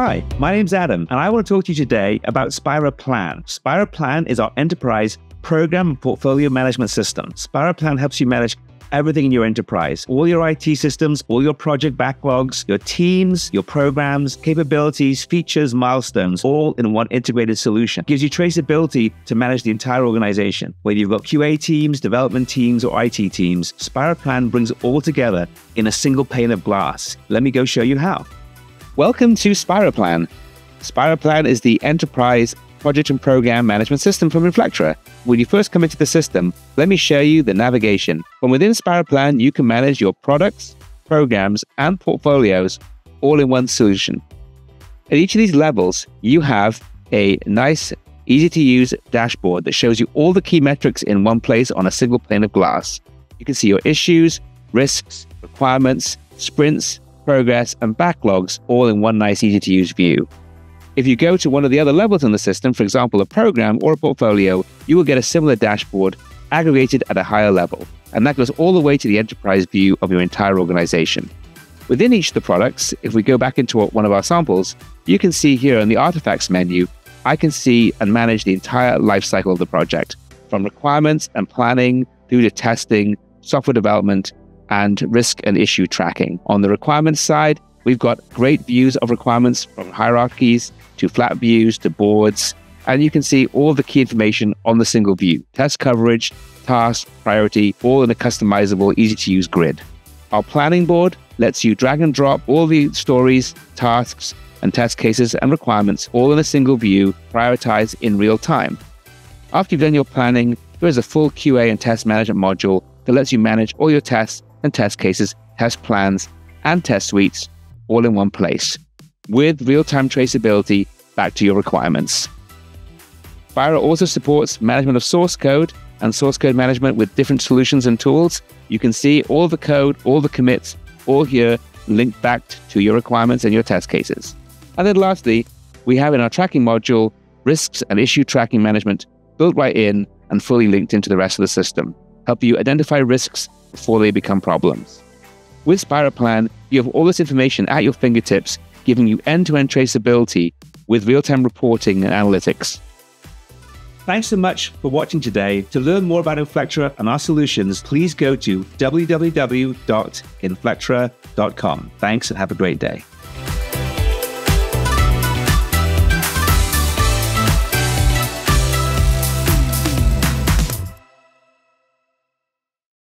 Hi, my name's Adam, and I want to talk to you today about SpiraPlan. SpiraPlan is our enterprise program and portfolio management system. SpiraPlan helps you manage everything in your enterprise, all your IT systems, all your project backlogs, your teams, your programs, capabilities, features, milestones, all in one integrated solution. It gives you traceability to manage the entire organization. Whether you've got QA teams, development teams, or IT teams, SpiraPlan brings it all together in a single pane of glass. Let me go show you how. Welcome to SpiraPlan. SpiraPlan is the enterprise project and program management system from Inflectra. When you first come into the system, let me show you the navigation. From within SpiraPlan, you can manage your products, programs, and portfolios all in one solution. At each of these levels, you have a nice, easy-to-use dashboard that shows you all the key metrics in one place on a single pane of glass. You can see your issues, risks, requirements, sprints, progress, and backlogs all in one nice, easy-to-use view. If you go to one of the other levels in the system, for example, a program or a portfolio, you will get a similar dashboard aggregated at a higher level. And that goes all the way to the enterprise view of your entire organization. Within each of the products, if we go back into one of our samples, you can see here in the artifacts menu, I can see and manage the entire lifecycle of the project, from requirements and planning through to testing, software development, and risk and issue tracking. On the requirements side, we've got great views of requirements from hierarchies to flat views to boards, and you can see all the key information on the single view. Test coverage, task, priority, all in a customizable, easy-to-use grid. Our planning board lets you drag and drop all the stories, tasks, and test cases and requirements all in a single view, prioritized in real time. After you've done your planning, there is a full QA and test management module that lets you manage all your tests and test cases, test plans, and test suites all in one place, with real-time traceability back to your requirements. Spira also supports management of source code and source code management with different solutions and tools. You can see all the code, all the commits, all here linked back to your requirements and your test cases. And then lastly, we have in our tracking module, risks and issue tracking management built right in and fully linked into the rest of the system, help you identify risks before they become problems. With SpiraPlan, you have all this information at your fingertips, giving you end-to-end traceability with real-time reporting and analytics. Thanks so much for watching today. To learn more about Inflectra and our solutions, please go to www.inflectra.com. Thanks and have a great day.